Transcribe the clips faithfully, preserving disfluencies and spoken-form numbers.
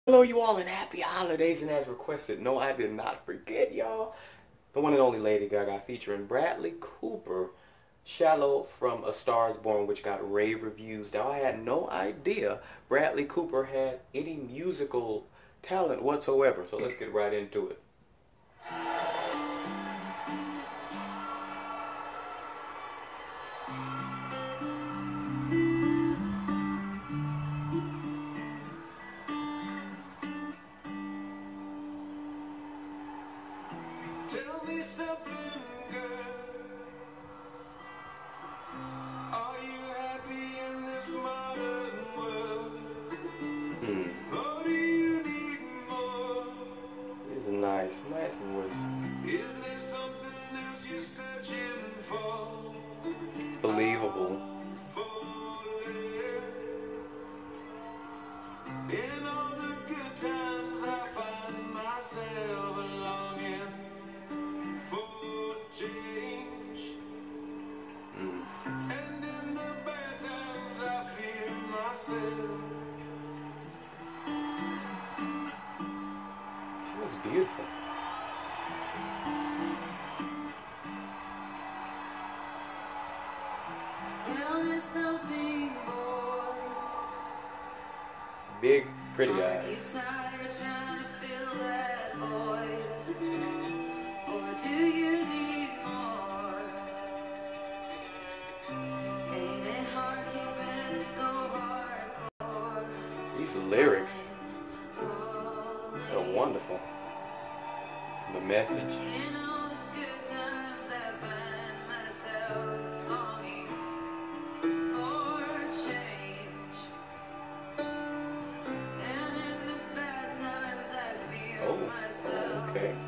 Hello, you all, and happy holidays. And as requested, no, I did not forget, y'all. The one and only Lady Gaga featuring Bradley Cooper, Shallow from A Star Is Born, which got rave reviews. Now, I had no idea Bradley Cooper had any musical talent whatsoever. So let's get right into it. Tell me something, girl. Are you happy in this modern world? Hmm. Or do you need more? This is nice. Nice voice. Is there something else you're searching for? Believable. In all the good times I find myself longing for change. Hmm. And in the bad times I fear myself. She looks beautiful. Tell me something, boy. Big, pretty Are eyes. you tired trying to fill that void? Or do you need more? Ain't it hard keeping it so hardcore? These lyrics are wonderful. The message. In all the good times I find myself longing for change. And in the bad times I fear Oh, myself. oh, okay.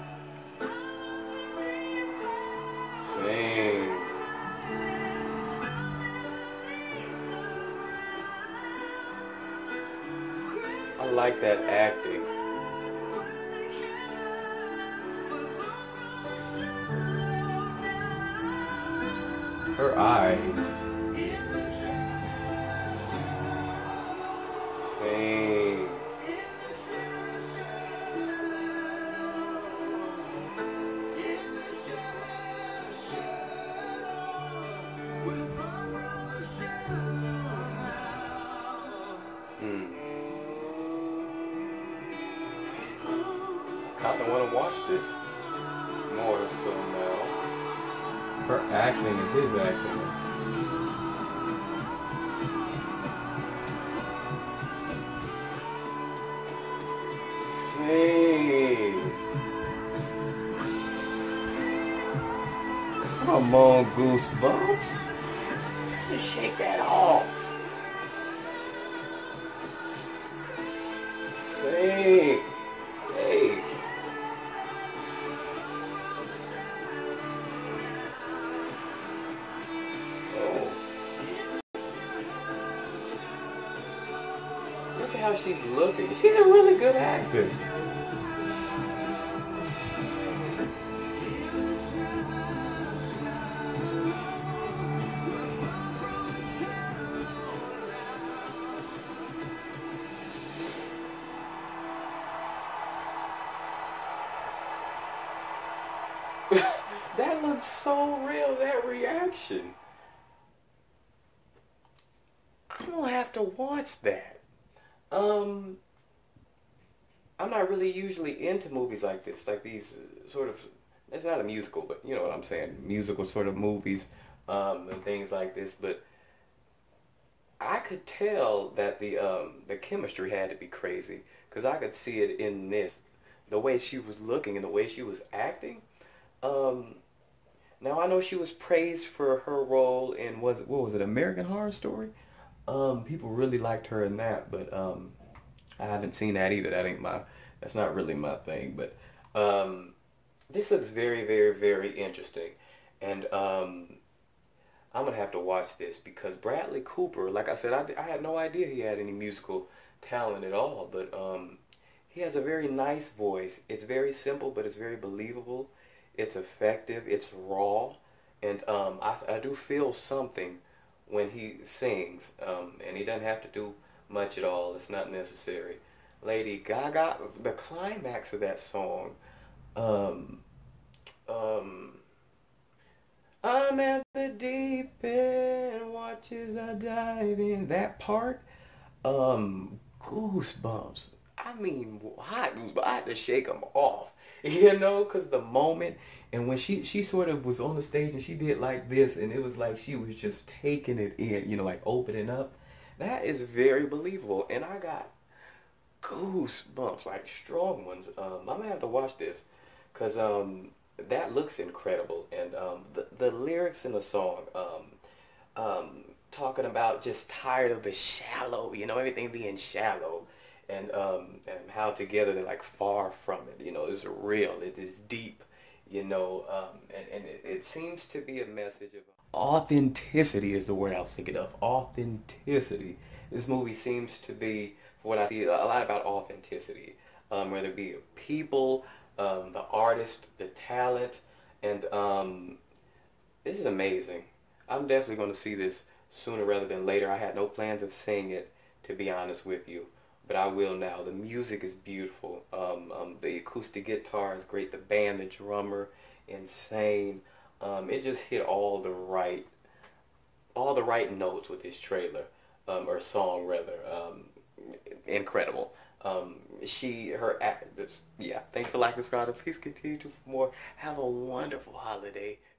Sing. I like that acting. Her eyes. Sing. Hmm. Kinda wanna watch this more so now. Her acting and his acting. Sing. Come on, Goosebumps. Just shake that off. Sing. Hey. Oh. Look at how she's looking. She's a really good actor. That looks so real, that reaction. I'm gonna have to watch that. Um, I'm not really usually into movies like this, like these uh, sort of, it's not a musical, but you know what I'm saying, musical sort of movies um, and things like this, but I could tell that the um, the chemistry had to be crazy because I could see it in this, the way she was looking and the way she was acting. Um, now I know she was praised for her role in was it what was it American Horror Story? Um, people really liked her in that, but um, I haven't seen that either. That ain't my that's not really my thing. But um, this looks very very very interesting, and um, I'm gonna have to watch this because Bradley Cooper, like I said, I, I had no idea he had any musical talent at all, but um, he has a very nice voice. It's very simple, but it's very believable. It's effective. It's raw, and um, I, I do feel something when he sings, um, and he doesn't have to do much at all. It's not necessary. Lady Gaga, the climax of that song, um, um, I'm at the deep end, watch as I dive in. That part, um, goosebumps. I mean, hot goosebumps. I had to shake them off, you know, because the moment, and when she she sort of was on the stage and she did like this, and it was like she was just taking it in, you know, like opening up. That is very believable, and I got goosebumps, like strong ones. Um, I'm gonna have to watch this, cause um, that looks incredible, and um, the the lyrics in the song, um, um, talking about just tired of the shallow, you know, everything being shallow, and um, and how together they're like far from it, you know, it's real, it is deep, you know, um, and and it, it seems to be a message of authenticity is the word I was thinking of. Authenticity. This movie seems to be, for what I see, a lot about authenticity. Um, whether it be people, um, the artist, the talent, and um, this is amazing. I'm definitely going to see this sooner rather than later. I had no plans of seeing it, to be honest with you, but I will now. The music is beautiful. Um, um, the acoustic guitar is great. The band, the drummer, insane. Um, it just hit all the right, all the right notes with this trailer, um, or song rather. Um, incredible. Um, she, her act, just, yeah. Thanks for liking, subscribing. Please continue to for more. Have a wonderful holiday.